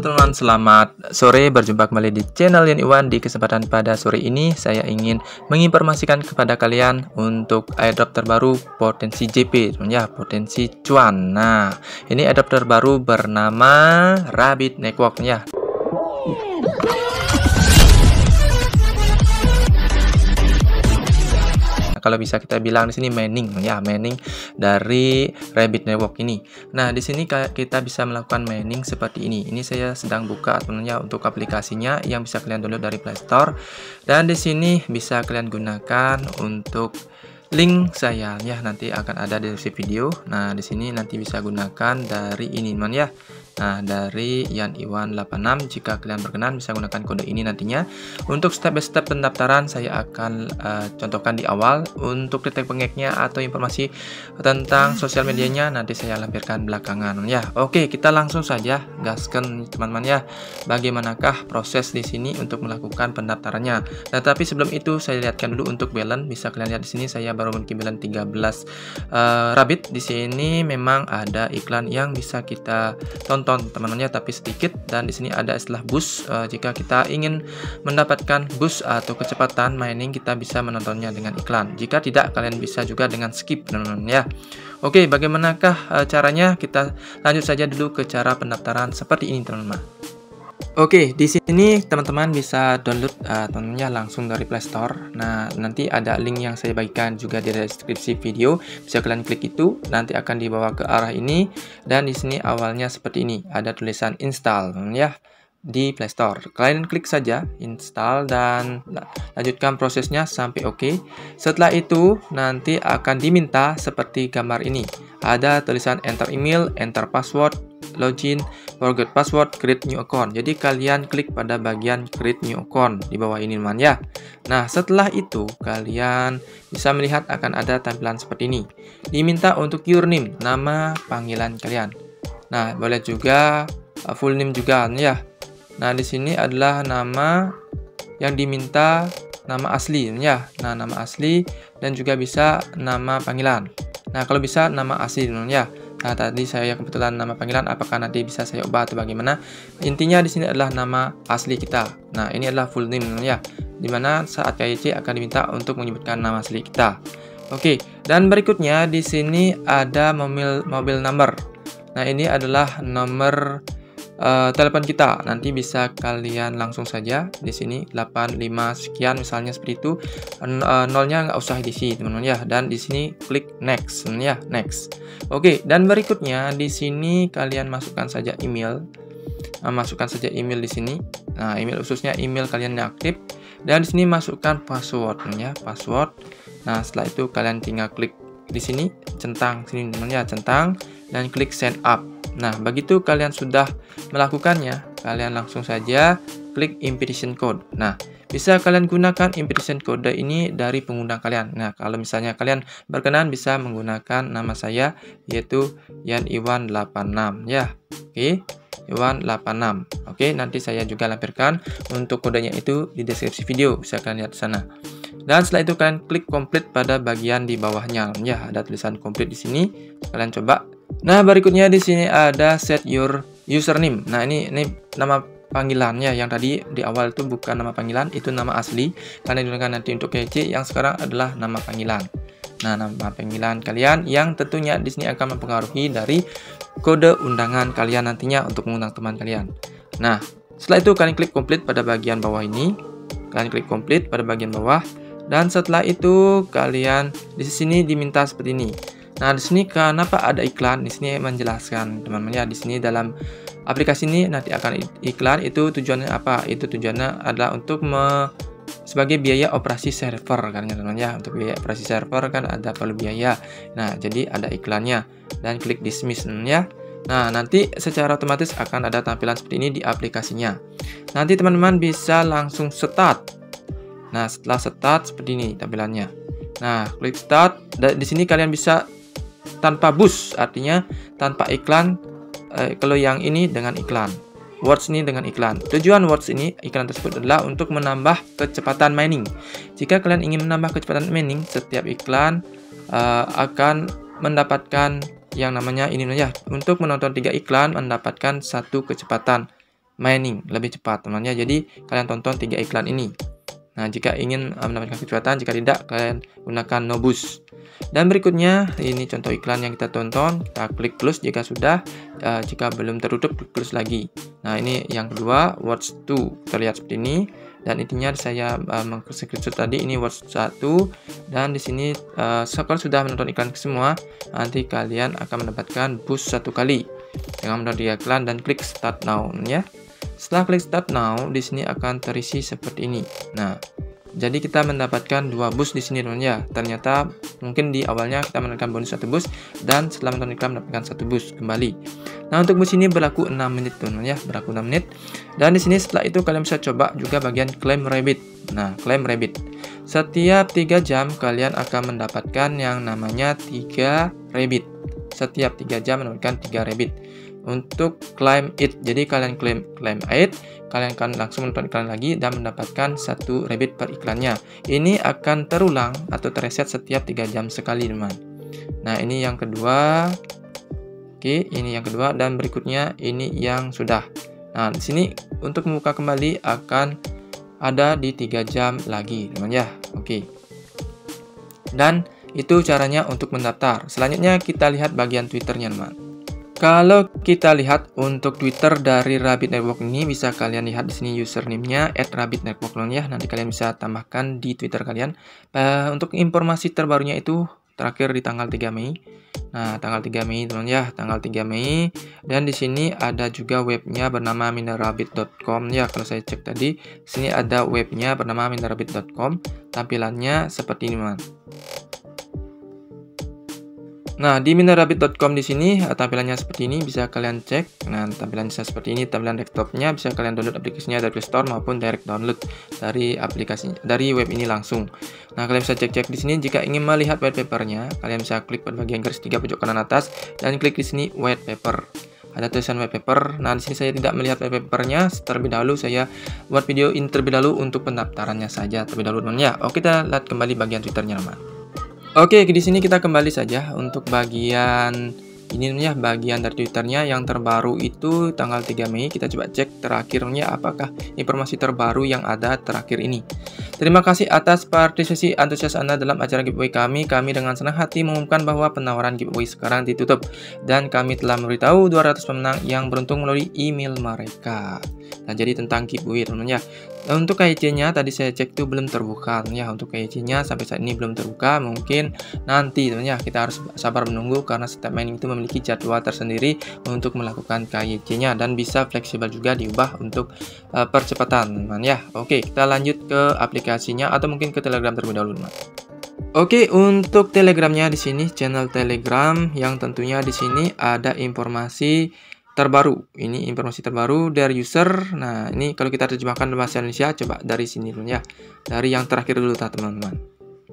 teman-teman, selamat sore. Berjumpa kembali di channel Yan Iwan. Di kesempatan pada sore ini saya ingin menginformasikan kepada kalian untuk airdrop terbaru potensi JP, ya, potensi cuan. Nah, ini airdrop terbaru bernama Rabbit Network, ya. Kalau bisa kita bilang di sini mining, ya, mining dari Rabbit Network ini. Nah, di sini kita bisa melakukan mining seperti ini. Ini saya sedang buka teman-teman untuk aplikasinya yang bisa kalian download dari Play Store. Dan di sini bisa kalian gunakan untuk link saya, ya, nanti akan ada di deskripsi video. Nah, di sini nanti bisa gunakan dari ini, teman, ya. Nah, dari Yan Iwan 86, jika kalian berkenan bisa gunakan kode ini nantinya. Untuk step by step pendaftaran saya akan contohkan di awal. Untuk detail pengeknya atau informasi tentang sosial medianya nanti saya lampirkan belakangan, ya. Oke, kita langsung saja gaskan teman-teman, ya. Bagaimanakah proses di sini untuk melakukan pendaftarannya. Nah, tapi sebelum itu saya lihatkan dulu untuk balance. Bisa kalian lihat di sini saya baru memiliki balance 13 Rabbit. Di sini memang ada iklan yang bisa kita tonton teman-teman, tapi sedikit. Dan di sini ada istilah boost. Jika kita ingin mendapatkan boost atau kecepatan mining, kita bisa menontonnya dengan iklan. Jika tidak, kalian bisa juga dengan skip, teman-teman, ya. Oke, bagaimanakah caranya? Kita lanjut saja dulu ke cara pendaftaran seperti ini, teman-teman. Oke, di sini teman-teman bisa download teman-temannya langsung dari Play Store. Nah, nanti ada link yang saya bagikan juga di deskripsi video. Bisa kalian klik itu, nanti akan dibawa ke arah ini. Dan di sini awalnya seperti ini, ada tulisan install, ya, di Play Store. Kalian klik saja install dan lanjutkan prosesnya sampai oke. Setelah itu nanti akan diminta seperti gambar ini. Ada tulisan enter email, enter password, login, forget password, create new account. Jadi kalian klik pada bagian create new account di bawah ini, teman, ya. Nah, setelah itu kalian bisa melihat akan ada tampilan seperti ini. Diminta untuk username, nama panggilan kalian. Nah, boleh juga full name juga, ya. Nah, di sini adalah nama yang diminta, nama asli, ya. Nah, nama asli dan juga bisa nama panggilan. Nah, kalau bisa nama asli, ya. Nah, tadi saya kebetulan nama panggilan, apakah nanti bisa saya ubah atau bagaimana? Intinya di sini adalah nama asli kita. Nah, ini adalah full name, ya. Dimana saat KYC akan diminta untuk menyebutkan nama asli kita. Oke, dan berikutnya di sini ada mobile number. Nah, ini adalah nomor telepon kita. Nanti bisa kalian langsung saja di sini 85 sekian misalnya seperti itu. Nolnya nggak usah diisi, teman-teman, ya. Dan di sini klik next, ya, next. Oke, dan berikutnya di sini kalian masukkan saja email. Masukkan saja email di sini. Nah, email khususnya email kalian yang aktif. Dan di sini masukkan password, ya, password. Nah, setelah itu kalian tinggal klik di sini centang sini, teman, ya, centang dan klik sign up. Nah, begitu kalian sudah melakukannya, kalian langsung saja klik invitation code. Nah, bisa kalian gunakan invitation code ini dari pengguna kalian. Nah, kalau misalnya kalian berkenan bisa menggunakan nama saya, yaitu Yan Iwan 86, ya. Oke, Iwan 86. Oke, nanti saya juga lampirkan untuk kodenya itu di deskripsi video. Bisa kalian lihat di sana. Dan setelah itu kalian klik complete pada bagian di bawahnya, ya, ada tulisan complete di sini. Kalian coba. Nah, berikutnya di sini ada set your username. Nah, ini nama panggilannya. Yang tadi di awal itu bukan nama panggilan, itu nama asli. Karena digunakan nanti untuk KYC, yang sekarang adalah nama panggilan. Nah, nama panggilan kalian yang tentunya di sini akan mempengaruhi dari kode undangan kalian nantinya untuk mengundang teman kalian. Nah, setelah itu kalian klik complete pada bagian bawah ini. Kalian klik complete pada bagian bawah. Dan setelah itu kalian di sini diminta seperti ini. Nah, di sini kenapa ada iklan? Di sini menjelaskan, teman-teman, ya. Di sini dalam aplikasi ini nanti akan iklan. Itu tujuannya apa? Itu tujuannya adalah untuk sebagai biaya operasi server, kan, teman-teman, ya. Untuk biaya operasi server kan ada perlu biaya. Nah, jadi ada iklannya. Dan klik dismiss, ya. Nah, nanti secara otomatis akan ada tampilan seperti ini di aplikasinya. Nanti teman-teman bisa langsung start. Nah, setelah start seperti ini tampilannya. Nah, klik start. Dan di sini kalian bisa tanpa boost, artinya tanpa iklan. Kalau yang ini dengan iklan, words ini dengan iklan. Tujuan words ini, iklan tersebut adalah untuk menambah kecepatan mining. Jika kalian ingin menambah kecepatan mining, setiap iklan akan mendapatkan yang namanya ini, ya. Untuk menonton 3 iklan mendapatkan 1 kecepatan mining lebih cepat teman ya. Jadi kalian tonton 3 iklan ini. Nah, jika ingin mendapatkan kecepatan, jika tidak kalian gunakan no boost. Dan berikutnya ini contoh iklan yang kita tonton, kita klik plus jika sudah, jika belum tertutup klik plus lagi. Nah, ini yang kedua, watch 2 terlihat seperti ini. Dan intinya saya screenshot tadi, ini watch 1, dan di sini kalau sudah menonton iklan semua, nanti kalian akan mendapatkan boost 1 kali dengan menonton iklan dan klik start now ya. Setelah klik start now, di sini akan terisi seperti ini. Nah, jadi kita mendapatkan 2 boost di sini teman ya. Ternyata mungkin di awalnya kita mendapatkan bonus 1 boost, dan setelah menonton iklan mendapatkan 1 boost kembali. Nah, untuk boost ini berlaku 6 menit teman ya, berlaku 6 menit. Dan di sini setelah itu kalian bisa coba juga bagian claim rabbit. Nah, claim rabbit. Setiap 3 jam kalian akan mendapatkan yang namanya 3 rabbit. Setiap 3 jam mendapatkan 3 rabbit. Untuk claim it, jadi kalian claim it, kalian akan langsung menonton iklan lagi dan mendapatkan 1 rabbit per iklannya. Ini akan terulang atau tereset setiap 3 jam sekali teman. Nah, ini yang kedua. Oke, ini yang kedua, dan berikutnya ini yang sudah. Nah, di sini untuk membuka kembali akan ada di 3 jam lagi teman ya. Oke, dan itu caranya untuk mendaftar. Selanjutnya kita lihat bagian Twitternya teman. Kalau kita lihat untuk Twitter dari Rabbit Network ini, bisa kalian lihat di sini username-nya @rabbitnetwork ya. Nanti kalian bisa tambahkan di Twitter kalian. Untuk informasi terbarunya itu terakhir di tanggal 3 Mei. Nah, tanggal 3 Mei teman ya, tanggal 3 Mei. Dan di sini ada juga webnya bernama minerrabbit.com ya. Kalau saya cek tadi, sini ada webnya bernama minerrabbit.com. Tampilannya seperti ini teman. Nah, di minerrabbit.com di sini tampilannya seperti ini, bisa kalian cek. Nah, tampilannya seperti ini, tampilan desktopnya, bisa kalian download aplikasinya dari Play Store maupun direct download dari aplikasi dari web ini langsung. Nah, kalian bisa cek-cek di sini. Jika ingin melihat white papernya, kalian bisa klik pada bagian garis 3 pojok kanan atas dan klik di sini white paper. Ada tulisan white paper. Nah, di sini saya tidak melihat white papernya. Terlebih dahulu saya buat video ini terlebih dahulu untuk pendaftarannya saja terlebih dahulu teman ya. Oke, kita lihat kembali bagian Twitternya teman. Oke, di sini kita kembali saja untuk bagian ini ya, bagian dari Twitternya yang terbaru itu tanggal 3 Mei. Kita coba cek terakhirnya apakah informasi terbaru yang ada terakhir ini. Terima kasih atas partisipasi antusias Anda dalam acara giveaway kami. Kami dengan senang hati mengumumkan bahwa penawaran giveaway sekarang ditutup dan kami telah memberitahu 200 pemenang yang beruntung melalui email mereka. Nah, jadi tentang giveaway teman-teman ya. Nah, untuk KIC-nya tadi saya cek tuh belum terbuka ya. Untuk KIC-nya sampai saat ini belum terbuka. Mungkin nanti teman-teman ya, kita harus sabar menunggu karena setiap mining itu memiliki jadwal tersendiri untuk melakukan KIC-nya dan bisa fleksibel juga diubah untuk percepatan teman-teman ya. Oke, kita lanjut ke aplikasinya atau mungkin ke Telegram terlebih dahulu teman. Oke, untuk Telegramnya di sini channel Telegram yang tentunya di sini ada informasi terbaru. Ini informasi terbaru dari user. Nah, ini kalau kita terjemahkan bahasa Indonesia, coba dari sini dulu ya. Dari yang terakhir dulu teman-teman.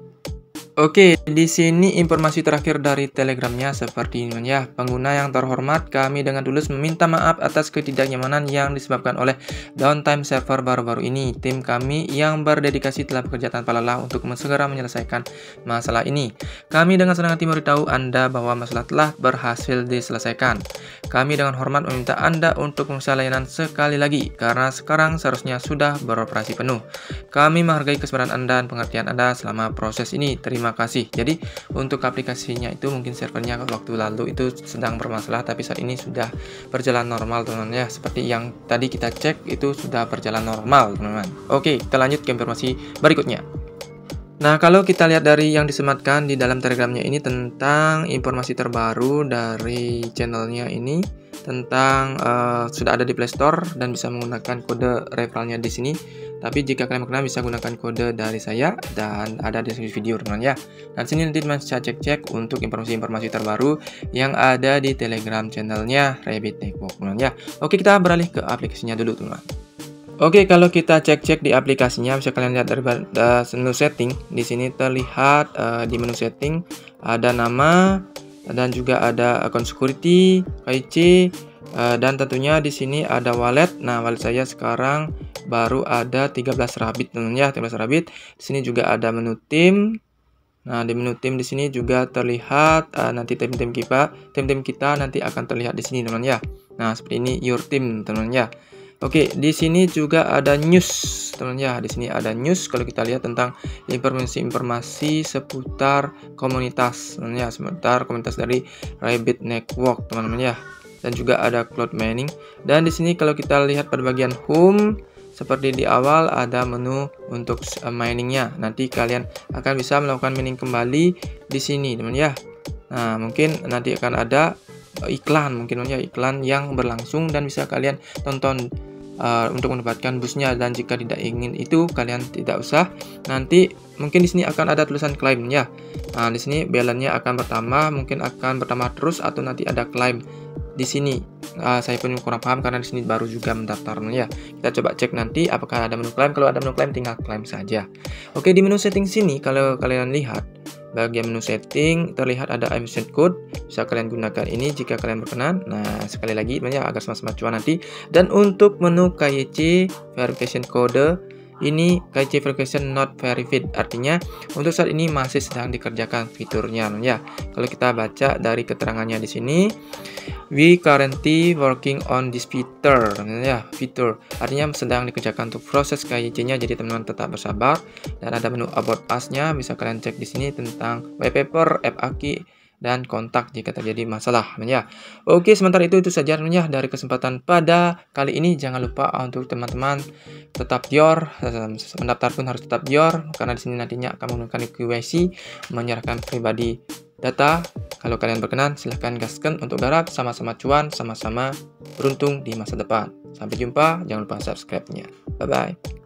Oke, di sini informasi terakhir dari Telegramnya seperti ini ya. Pengguna yang terhormat, kami dengan tulus meminta maaf atas ketidaknyamanan yang disebabkan oleh downtime server baru-baru ini. Tim kami yang berdedikasi telah bekerja tanpa lelah untuk segera menyelesaikan masalah ini. Kami dengan senang hati memberitahu Anda bahwa masalah telah berhasil diselesaikan. Kami dengan hormat meminta Anda untuk memeriksa layanan sekali lagi, karena sekarang seharusnya sudah beroperasi penuh. Kami menghargai kesabaran Anda dan pengertian Anda selama proses ini. Terima kasih. Jadi untuk aplikasinya itu mungkin servernya waktu lalu itu sedang bermasalah, tapi saat ini sudah berjalan normal teman-teman ya. Seperti yang tadi kita cek itu sudah berjalan normal teman-teman. Oke, kita lanjut ke informasi berikutnya. Nah, kalau kita lihat dari yang disematkan di dalam Telegramnya ini tentang informasi terbaru dari channelnya ini tentang sudah ada di Play Store dan bisa menggunakan kode referralnya di sini. Tapi jika kalian mengenal bisa gunakan kode dari saya dan ada di deskripsi video teman ya. Dan sini nanti teman bisa cek-cek untuk informasi-informasi terbaru yang ada di Telegram channelnya Rabbit Network teman ya. Oke, kita beralih ke aplikasinya dulu teman. Oke, kalau kita cek-cek di aplikasinya bisa kalian lihat dari menu setting. Di sini terlihat di menu setting ada nama dan juga ada akun security, KIC, dan tentunya di sini ada wallet. Nah, wallet saya sekarang baru ada 13 Rabbit teman ya, 13 Rabbit. Di sini juga ada menu tim. Nah, di menu tim di sini juga terlihat nanti tim-tim kita nanti akan terlihat di sini teman ya. Nah, seperti ini your team teman ya. Oke, di sini juga ada news, teman ya. Di sini ada news kalau kita lihat tentang informasi-informasi seputar komunitas, teman ya, seputar komunitas dari Rabbit Network, teman-teman ya. Dan juga ada cloud mining. Dan di sini kalau kita lihat pada bagian home, seperti di awal ada menu untuk miningnya. Nanti kalian akan bisa melakukan mining kembali di sini, teman ya. Nah, mungkin nanti akan ada iklan, mungkin ya, iklan yang berlangsung dan bisa kalian tonton untuk mendapatkan boostnya. Dan jika tidak ingin itu, kalian tidak usah. Nanti mungkin di sini akan ada tulisan claim ya. Nah, di sini balance-nya akan bertambah, mungkin akan bertambah terus, atau nanti ada claim di sini. Saya pun kurang paham karena di sini baru juga mendaftar ya. Kita coba cek nanti apakah ada menu claim. Kalau ada menu claim, tinggal claim saja. Oke, di menu setting sini kalau kalian lihat bagian menu setting terlihat ada emission code, bisa kalian gunakan ini jika kalian berkenan. Nah, sekali lagi ya, agar sama-sama cuan nanti. Dan untuk menu KYC verification code, ini KYC verification not verified, artinya untuk saat ini masih sedang dikerjakan fiturnya ya. Kalau kita baca dari keterangannya di sini, we currently working on this feature ya, fitur artinya sedang dikerjakan untuk proses KYC-nya, jadi teman-teman tetap bersabar. Dan ada menu about us-nya, bisa kalian cek di sini tentang white paper, FAQ, dan kontak jika terjadi masalah ya. Oke, sementara itu saja ya dari kesempatan pada kali ini. Jangan lupa untuk teman-teman tetap dior, mendaftar pun harus tetap dior, karena di sini nantinya akan menggunakan KYC, menyerahkan pribadi data. Kalau kalian berkenan, silahkan gaskan untuk garap, sama-sama cuan, sama-sama beruntung di masa depan. Sampai jumpa, jangan lupa subscribe-nya. Bye-bye.